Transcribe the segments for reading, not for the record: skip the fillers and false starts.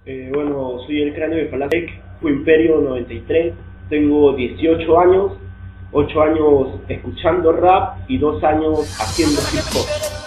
Bueno, soy el cráneo de Palacio, fui Imperio 93, tengo 18 años, 8 años escuchando rap y 2 años haciendo hip hop.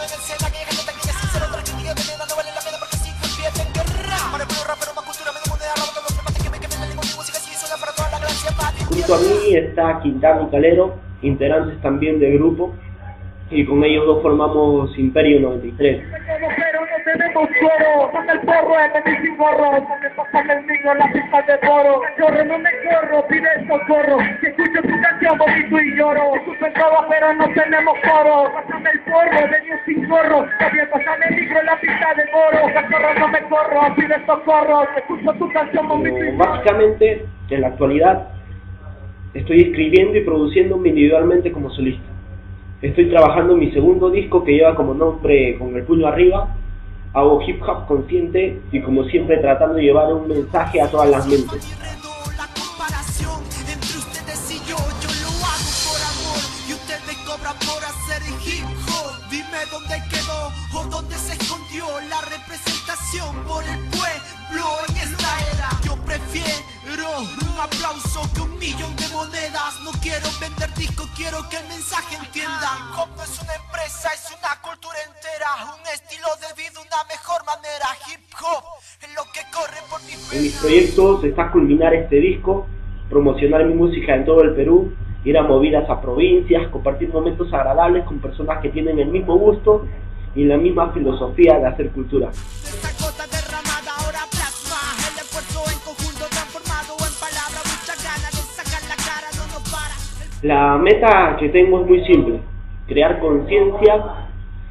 Junto a mí está Quintana y Calero, integrantes también del grupo, y con ellos dos formamos Imperio 93. Tenemos suero, saca el porro, sin gorro, saca el niño, la pista de poro. Corro, no me corro, pide socorro, que escucho tu canción, vomito y lloro. Escucho todo, pero no tenemos coro. Pásame el porro, de niño sin gorro, también pásame el micro, la pista de poro. Que corro, no me corro, pide socorro, que escucho tu canción, vomito y lloro. Básicamente, en la actualidad, estoy escribiendo y produciéndome individualmente como solista. Estoy trabajando en mi segundo disco que lleva como nombre Con el puño arriba. Hago hip hop consciente y como siempre tratando de llevar un mensaje a todas las mentes. La comparación entre ustedes y yo lo hago por amor y usted me cobra por hacer hip hop. Dime dónde quedó o dónde se escondió la representación por el pueblo en esta era. Yo prefiero un aplauso que 1.000.000 de monedas. No quiero vender disco, quiero que el mensaje entienda. Hip hop no es una empresa, es una cultura entera, un estilo de vida, una mejor manera. Hip hop es lo que corre por mi vida. En mis proyectos está culminar este disco, promocionar mi música en todo el Perú, ir a movidas a provincias, compartir momentos agradables con personas que tienen el mismo gusto y la misma filosofía de hacer cultura. Esta gota derramada ahora plasma el esfuerzo en conjunto transformado en palabras, muchas ganas de sacar la cara, no nos para. La meta que tengo es muy simple, crear conciencia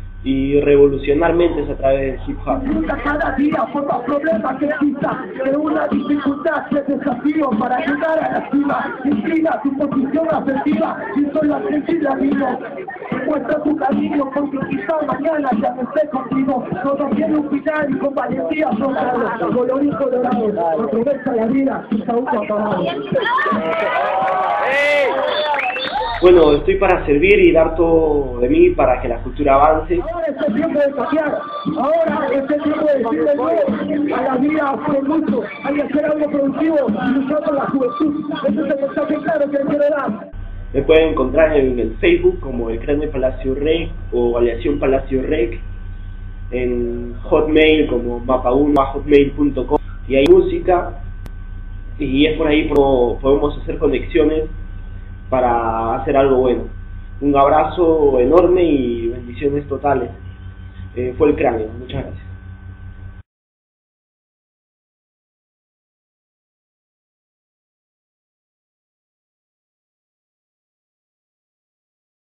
y revolucionar mentes a través del hip hop. Cada día por más problemas que exista, de una dificultad que desafío para llegar a la cima. Inclina tu posición afectiva y soy la gente y la vida. Muestra tu cariño porque quizá mañana ya no esté contigo. Todo tiene un final y con valentía afrontado. Colorín colorado, aprovecha la vida, quizá un apagado. Bueno, estoy para servir y dar todo de mí para que la cultura avance. Ahora es el tiempo de cambiar, ahora es el tiempo de decirle no a la vida por mucho. Hay que hacer algo productivo y luchar por la juventud. Ese es el mensaje claro que quiero dar. Me pueden encontrar en el Facebook como El Cráneo Palacio Rec o Aleación Palacio Rec, en Hotmail como mapa1@hotmail.com, y hay música y es por ahí como podemos hacer conexiones para hacer algo bueno. Un abrazo enorme y bendiciones totales. Fue El Cráneo, muchas gracias.